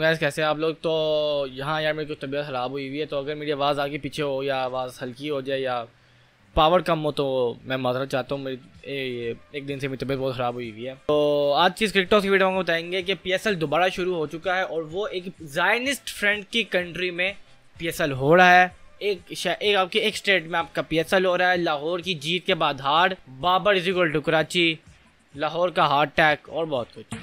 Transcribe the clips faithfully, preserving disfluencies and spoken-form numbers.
Guys कैसे आप लोग। तो यहाँ यार मेरी कुछ तबीयत ख़राब हुई हुई है, तो अगर मेरी आवाज़ आगे पीछे हो या आवाज़ हल्की हो जाए या पावर कम हो तो मैं माजरत चाहता हूँ। मेरी ए, एक दिन से मेरी तबीयत बहुत ख़राब हुई हुई है। तो आज चीज़ क्रिकेटॉस की वीडियो में बताएंगे कि पी एस एल दोबारा शुरू हो चुका है और वो एक ज़ायनिस्ट फ्रेंड की कंट्री में पी एस एल हो रहा है। एक एक आपके एक स्टेट में आपका पी एस एल हो रहा है। लाहौर की जीत के बाद हार, Babar is equal to Karachi, Lahore का हार्ट अटैक और बहुत कुछ।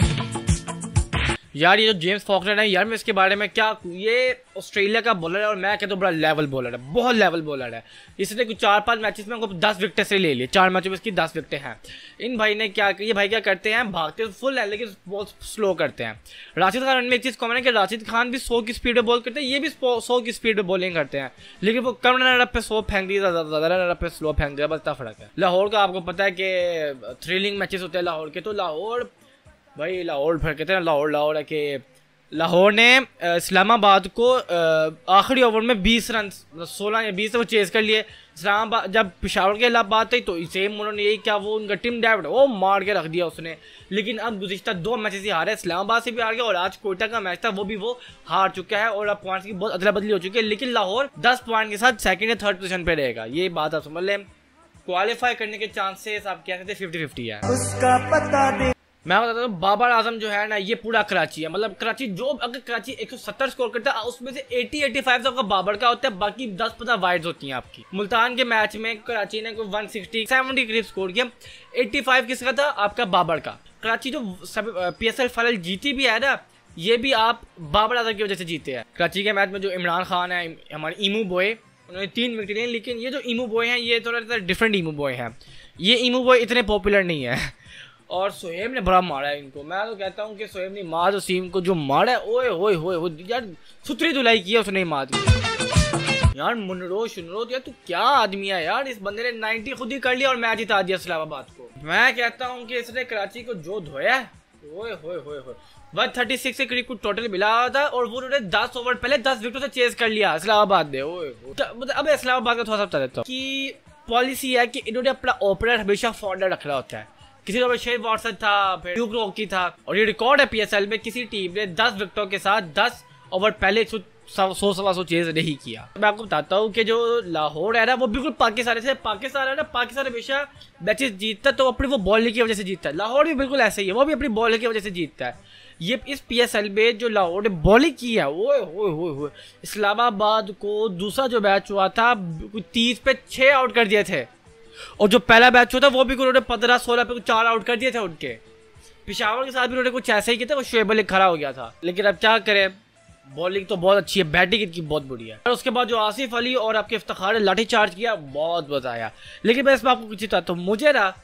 यार ये जो जेम्स फॉकनर है यार, मैं इसके बारे में क्या, ये ऑस्ट्रेलिया का बॉलर है और मैं कहता हूँ बड़ा लेवल बॉलर है, बहुत लेवल बॉलर है। इसने कुछ चार पांच मैचेस में उनको दस विकेट से ले लिए, चार मैचों में इसकी दस विकेटें हैं। इन भाई ने क्या, ये भाई क्या करते हैं, भागते फुल है लेकिन बहुत स्लो करते हैं। राशिद खान में एक चीज़ कॉमन है कि राशिद खान भी सौ की स्पीड में बॉल करते हैं, ये भी सौ की स्पीड में बॉलिंग करते हैं, लेकिन वो कम रन पे सौ फेंक दिया, ज़्यादा रन पे स्लो फेंक दिया, बस इतना फर्क है। लाहौर का आपको पता है कि थ्रिलिंग मैचेस होते हैं लाहौर के, तो लाहौर भाई लाहौर फिर कहते हैं लाहौर लाहौर है कि लाहौर ने इस्लामाबाद को आखिरी ओवर में बीस रन सोलह या बीस वो चेज कर लिए। इस्लामाबाद जब पेशावर के खिलाफ बात थी तो सेम उन्होंने यही क्या, वो उनका टीम डेविड वो मार के रख दिया उसने। लेकिन अब गुज़िश्ता दो मैचेस ही हारे, इस्लामाबाद से भी हार गया और आज कोयटा का मैच था वो भी वो हार चुका है और अब पॉइंट्स की बहुत अदला बदली हो चुकी है। लेकिन लाहौर दस पॉइंट के साथ सेकंड या थर्ड पोजीशन पे रहेगा, ये बात आप समझ लें। क्वालिफाई करने के चांसेस आप क्या कहते हैं फिफ्टी फिफ्टी है। उसका पता दे मैं बताता हूँ, बाबर आजम जो है ना ये पूरा कराची है। मतलब कराची जो अगर कराची एक सौ सत्तर स्कोर करता है उसमें से अस्सी पचासी आपका बाबर का होता है, बाकी दस पंद्रह वाइड्स होती हैं आपकी। मुल्तान के मैच में कराची ने कोई एक सौ साठ सत्तर करीब स्कोर किया, पचासी किसका था, आपका बाबर का। कराची जो पी एस एल फाइनल जीती भी है ना, ये भी आप बाबर आजम की वजह से जीते हैं। कराची के मैच में जो इमरान खान है, हमारे ईमू बॉय, उन्होंने तीन विकेट लिए, लेकिन ये जो ईमू बॉय हैं ये थोड़ा सा डिफरेंट ईमू बॉय हैं। ये ईमू बॉय इतने पॉपुलर नहीं है और सोहेब ने बड़ा मारा है इनको। मैं तो कहता हूँ कि सोहेब ने मार वसीम को जो मारा है, ओए होए होए हो यार, सुथरी धुलाई की है उसने मार दी यार। मुनरो शुनरो यार, तू क्या आदमी है यार, इस बंदे ने नाइन्टी खुद ही कर लिया और मैच जिता दिया इस्लामाबाद को। मैं कहता हूँ कि इसने कराची को जो धोया है, ओए होए होए होए वन थर्टी सिक्स के करीब टोटल मिला था और वो उन्होंने दस ओवर पहले दस विकेटों से चेज कर लिया इस्लामाबाद ने। ओए अब इस्लामाबाद का थोड़ा सा बता देता हूँ कि पॉलिसी है कि इन्होंने अपना ओपनर हमेशा फॉर्नर रखना होता है। किसी तो शेन वॉटसन था, फिर ड्यूक रॉकी था, और ये रिकॉर्ड है पी एस एल में किसी टीम ने दस विकेटों के साथ दस ओवर पहले सौ सवा सौ चेज नहीं किया। मैं आपको बताता हूँ कि जो लाहौर है ना वो बिल्कुल पाकिस्तान से, पाकिस्तान है ना, पाकिस्तान हमेशा मैचेस जीतता है तो अपनी वो बॉलिंग की वजह से जीतता है। लाहौर भी बिल्कुल ऐसे ही है, वो भी अपनी बॉलिंग की वजह से जीतता है। ये इस पी एस एल में जो लाहौर ने बॉलिंग की है, वो हो हो हो इस्लामाबाद को दूसरा जो मैच हुआ था तीस पे छः आउट कर दिए थे, और जो पहला मैच होता वो भी उन्होंने पंद्रह सोलह पे चार आउट कर दिए थे उनके। पेशावर के साथ भी उन्होंने कुछ ऐसा ही किया था, वो शोएब अली खड़ा हो गया था। लेकिन अब क्या करें, बॉलिंग तो बहुत अच्छी है, बैटिंग इनकी बहुत बुरी है। और उसके बाद जो आसिफ अली और आपके इफ्तिखार ने लाठी चार्ज किया, बहुत मजा आया। लेकिन मैं इसमें आपको कुछ बताता हूँ, मुझे ना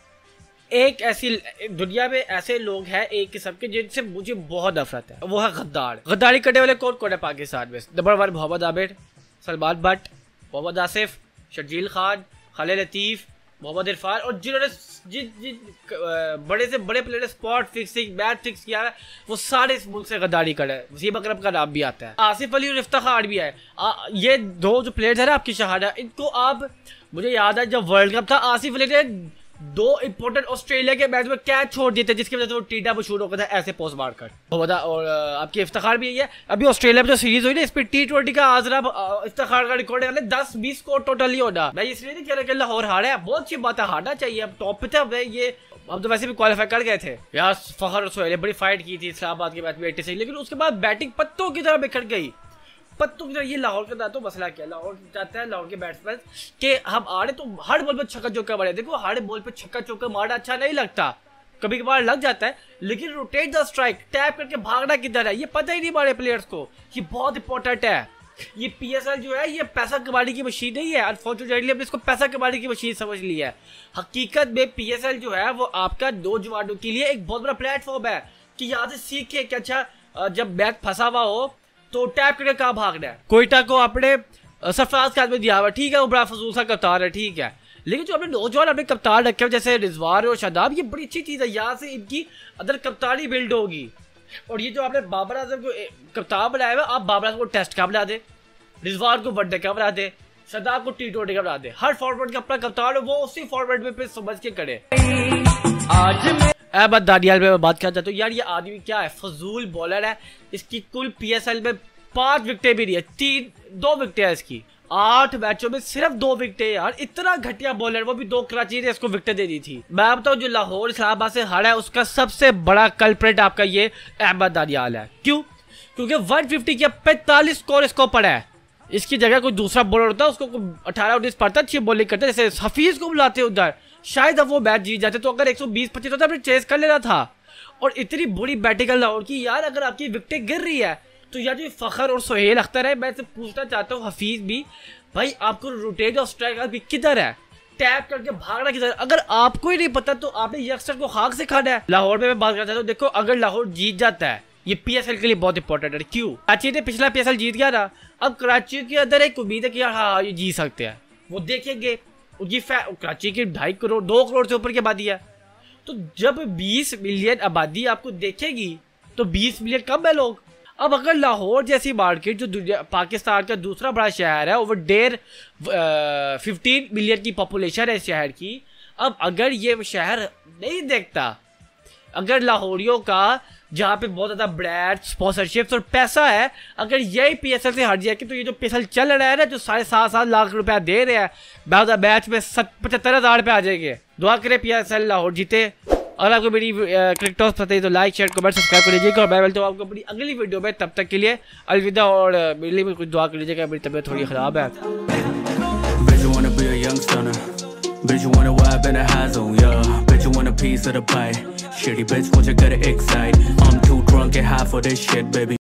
एक ऐसी दुनिया में ऐसे लोग हैं एक किस्म के जिनसे मुझे बहुत नफरत है, वो है गद्दार। गद्दारी करने वाले कौन कौन है पाकिस्तान में? नंबर वन मोहम्मद आबिद, सलमान भट्ट, मोहम्मद आसिफ, शर्जील खान, खालिद लतीफ़, मोहम्मद इरफान, और जिन्होंने जिन जिन बड़े से बड़े player spot fixing match fix किया है वो सारे इस मुल्क से गद्दारी करे हैं। वसीम अकरम का नाम भी आता है, आसिफ अली और इफ्तिखार भी है। आ, ये दो जो प्लेयर्स है ना आपकी शहादा, इनको आप, मुझे याद है जब वर्ल्ड कप था आसिफ अली ने दो इंपॉर्टेंट ऑस्ट्रेलिया के मैच में कैच छोड़ दिए थे, जिसकी वजह से वो टीडा मशहूर हो गया था ऐसे पोस्ट मार कर। और आपकी इफ्तिखार भी यही है, अभी ऑस्ट्रेलिया में जो सीरीज हुई ना इस पर टी ट्वेंटी का आजरा इफ्तिखार का रिकॉर्ड है दस बीस स्कोर टोटल ही होना। मैं इसलिए नहीं कह रहा कि लाहौर हारा है, बहुत अच्छी बात है, हारना चाहिए, अब टॉप पे थे ये, अब तो वैसे भी क्वालिफाई कर गए थे यार। फखर और सोहेल बड़ी फाइट की थी इस्लामाबाद के मैच में एट्टी से, लेकिन उसके बाद बैटिंग पत्तों की तरह बिखर गई, पत्तों की तरह। ये लाहौर का तो मसला क्या है, लाहौर चाहता है लाहौर के बैट्समैन कि हम आ रहे तो हर बॉल पे छक्का चौका मारे। देखो हर बॉल पे छक्का चौका मारना अच्छा नहीं लगता, कभी कभार लग जाता है, लेकिन रोटेट द स्ट्राइक, टैप करके भागना किधर है ये पता ही नहीं हमारे प्लेयर्स को। ये बहुत इंपॉर्टेंट है। ये पी एस एल जो है ये पैसा कमाने की मशीन नहीं है, अनफॉर्चुनेटली हमने इसको पैसा कमाने की मशीन समझ ली है। हकीकत में पी एस एल जो है वो आपका नौजवानों के लिए एक बहुत बड़ा प्लेटफॉर्म है कि यहाँ से सीखे कि अच्छा जब मैच फंसा हुआ हो तो टैप करके कहाँ भागना है। कोयटा को अपने सरफराज के हाथ में दिया हुआ, ठीक है, वो बड़ा फजूल सा कप्तान है, ठीक है, लेकिन जो अपने नौजवान अपने कप्तान रखे हुए जैसे रिजवान और शादाब, ये बड़ी अच्छी चीज़ है, यहाँ से इनकी अंदर कप्तानी बिल्ड होगी। और ये जो आपने बाबर आजम को कप्तान बनाया हुआ, आप बाबर आजम को टेस्ट का बना दे, रिजवान को वनडे का बना दे, शादाब को टी ट्वेंटी का बना दे, हर फॉर्मेट का अपना कप्तान हो, वो उसी फॉर्मेट में फिर समझ के करे। आज अहमद दानियाल पे मैं बात करना चाहता हूँ। यार ये आदमी क्या है, फजूल बॉलर है। इसकी कुल पीएसएल में पांच विकेटें भी नहीं है, तीन दो विकेटें है इसकी, आठ मैचों में सिर्फ दो विकेटें। यार इतना घटिया बॉलर, वो भी दो कराची ने इसको विकेटें दे दी थी। मैं बताऊँ जो लाहौर इस्लामाबाद से हारा है उसका सबसे बड़ा कल्प्रेट आपका ये अहमद दानियाल है। क्यों? क्योंकि एक सौ पचास के पैंतालीस स्कोर इसको पड़ा है। इसकी जगह कोई दूसरा बॉलर होता है, उसको अठारह उन्नीस पड़ता, अच्छी बॉलिंग करता है, जैसे हफीज को बुलाते उधर, शायद अब वो मैच जीत जाते। तो अगर एक सौ बीस पच्चीस होता, अपने चेस कर लेना था। और इतनी बुरी बैटिंग लाहौर की यार, अगर आपकी विकेटें गिर रही है तो यार जो फखर और सोहेल अख्तर है, मैं से पूछना चाहता हूँ, हफीज भी, भाई आपको रोटेट और स्ट्राइक भी किधर है, टैप करके भागना किधर? अगर आपको ही नहीं पता तो आपने यंगस्टर को खाक सिखाना है। लाहौर में मैं बात करना चाहता हूँ, देखो अगर लाहौर जीत जाता है, ये पीएसएल के लिए बहुत इंपॉर्टेंट है। क्यों? कराची ने पिछला पीएसएल जीत गया ना, अब कराची के अंदर एक उम्मीद है कि यार हाँ ये जीत सकते हैं। वो देखेंगे उनकी कराची की ढाई करोड़ दो करोड़ से ऊपर की आबादी है, तो जब बीस मिलियन आबादी आपको देखेगी तो बीस मिलियन कम है लोग। अब अगर लाहौर जैसी मार्केट जो दुनिया पाकिस्तान का दूसरा बड़ा शहर है, ओवर डेढ़ फिफ्टीन मिलियन की पॉपुलेशन है इस शहर की, अब अगर ये शहर नहीं देखता, अगर लाहौरियों का जहाँ पे बहुत ज़्यादा ब्रांड स्पॉन्सरशिप्स और पैसा है, अगर यही पीएसएल से हट जाए, तो ये जो पीएसएल चल रहा है ना, जो साढ़े सात सात लाख रुपया दे रहे हैं, बाद मैच में पचहत्तर हज़ार रुपये आ जाएंगे। दुआ करें पीएसएल लाहौर जीते। अगर आपको मेरी क्रिकेट टॉस पसंद है तो लाइक शेयर कमेंट सब्सक्राइब कर लीजिएगा, और मैं मिलता हूँ आपको अपनी अगली वीडियो में। तब तक के लिए अलविदा, और मेरे लिए भी कुछ दुआ कर लीजिएगा, मेरी तबीयत थोड़ी ख़राब है। Bitch, you wanna wipe in a high zone, yeah. Bitch, you want a piece of the pie. Shitty bitch, won't you get it excite? I'm too drunk and high for this shit, baby.